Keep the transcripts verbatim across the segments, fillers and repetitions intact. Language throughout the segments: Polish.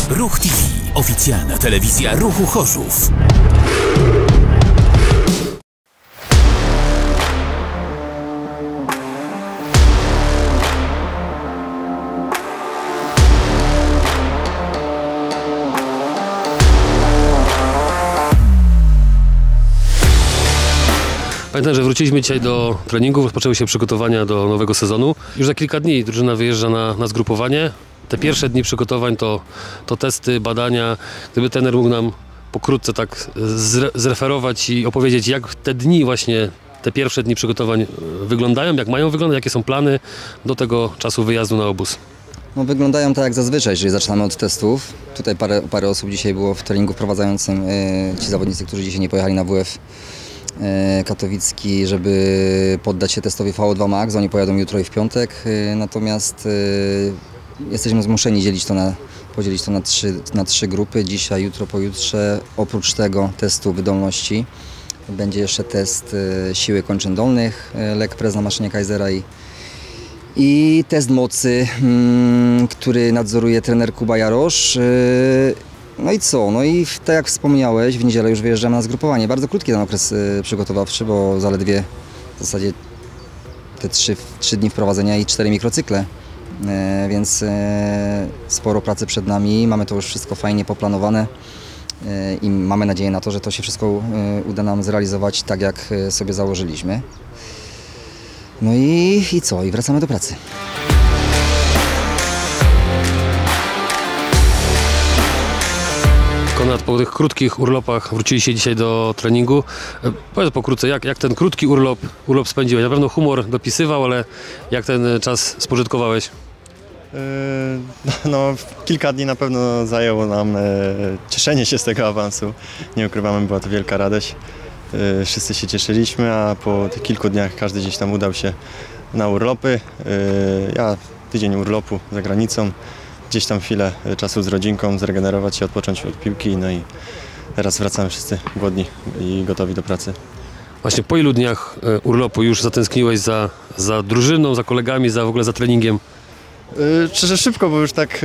Ruch T V. Oficjalna telewizja Ruchu Chorzów. Pamiętam, że wróciliśmy dzisiaj do treningów, rozpoczęły się przygotowania do nowego sezonu. Już za kilka dni drużyna wyjeżdża na, na zgrupowanie. Te pierwsze dni przygotowań to, to testy, badania. Gdyby trener mógł nam pokrótce tak zre, zreferować i opowiedzieć, jak te dni właśnie, te pierwsze dni przygotowań wyglądają, jak mają wyglądać, jakie są plany do tego czasu wyjazdu na obóz. No, wyglądają tak jak zazwyczaj, jeżeli zaczynamy od testów. Tutaj parę, parę osób dzisiaj było w treningu wprowadzającym, yy, ci zawodnicy, którzy dzisiaj nie pojechali na W F katowicki, żeby poddać się testowi V O dwa Max. Oni pojadą jutro i w piątek, natomiast jesteśmy zmuszeni dzielić to na, podzielić to na trzy, na trzy grupy. Dzisiaj, jutro, pojutrze. Oprócz tego testu wydolności będzie jeszcze test siły kończyn dolnych, leg press na maszynie Kaisera i, i test mocy, który nadzoruje trener Kuba Jarosz. No i co? No i tak jak wspomniałeś, w niedzielę już wyjeżdżamy na zgrupowanie. Bardzo krótki ten okres y, przygotowawczy, bo zaledwie w zasadzie te trzy, trzy dni wprowadzenia i cztery mikrocykle. E, więc e, sporo pracy przed nami. Mamy to już wszystko fajnie poplanowane e, i mamy nadzieję na to, że to się wszystko e, uda nam zrealizować tak, jak sobie założyliśmy. No i, i co? I wracamy do pracy. Konrad, po tych krótkich urlopach wróciliście dzisiaj do treningu. Powiedz pokrótce, jak, jak ten krótki urlop, urlop spędziłeś? Na pewno humor dopisywał, ale jak ten czas spożytkowałeś? Yy, no, kilka dni na pewno zajęło nam e, cieszenie się z tego awansu. Nie ukrywamy, była to wielka radość. E, wszyscy się cieszyliśmy, a po tych kilku dniach każdy gdzieś tam udał się na urlopy. E, ja tydzień urlopu za granicą. Gdzieś tam chwilę czasu z rodzinką, zregenerować się, odpocząć od piłki, no i teraz wracamy wszyscy głodni i gotowi do pracy. Właśnie po ilu dniach urlopu już zatęskniłeś za, za drużyną, za kolegami, za w ogóle za treningiem? Yy, szczerze szybko, bo już tak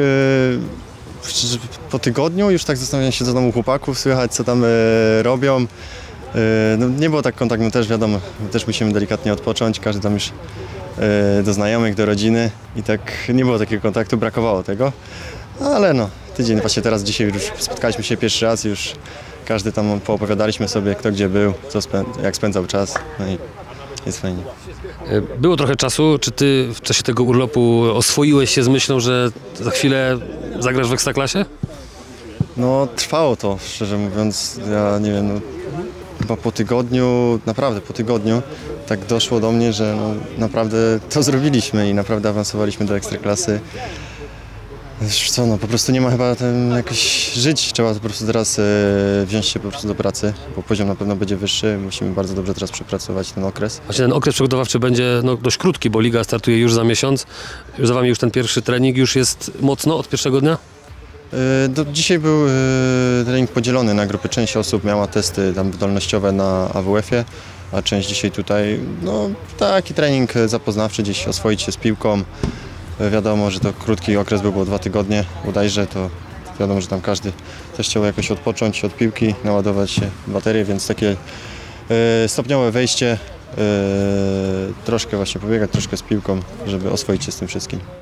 yy, po tygodniu już tak zastanawiam się do domu chłopaków, słychać co tam yy, robią. Yy, no, nie było tak kontaktu, no też wiadomo, też musimy delikatnie odpocząć, każdy tam już do znajomych, do rodziny i tak nie było takiego kontaktu, brakowało tego, ale no, tydzień, właśnie teraz, dzisiaj już spotkaliśmy się pierwszy raz, już każdy tam poopowiadaliśmy sobie, kto gdzie był, co spę jak spędzał czas, no i jest fajnie. Było trochę czasu, czy ty w czasie tego urlopu oswoiłeś się z myślą, że za chwilę zagrasz w Ekstraklasie? No, trwało to, szczerze mówiąc, ja nie wiem, no, chyba po tygodniu, naprawdę po tygodniu, tak doszło do mnie, że no, naprawdę to zrobiliśmy i naprawdę awansowaliśmy do Ekstraklasy. Co, no, po prostu nie ma chyba tam jakoś żyć, trzeba po prostu teraz e, wziąć się po prostu do pracy, bo poziom na pewno będzie wyższy, musimy bardzo dobrze teraz przepracować ten okres. Właśnie ten okres przygotowawczy będzie no, dość krótki, bo liga startuje już za miesiąc, już za wami już ten pierwszy trening już jest mocno od pierwszego dnia? E, do, dzisiaj był e, trening podzielony na grupy, część osób miała testy tam wydolnościowe na A W F-ie, a część dzisiaj tutaj, no taki trening zapoznawczy, gdzieś oswoić się z piłką. Wiadomo, że to krótki okres był, było dwa tygodnie, bodajże, to wiadomo, że tam każdy też chciał jakoś odpocząć od piłki, naładować się baterię, więc takie e, stopniowe wejście, e, troszkę właśnie pobiegać, troszkę z piłką, żeby oswoić się z tym wszystkim.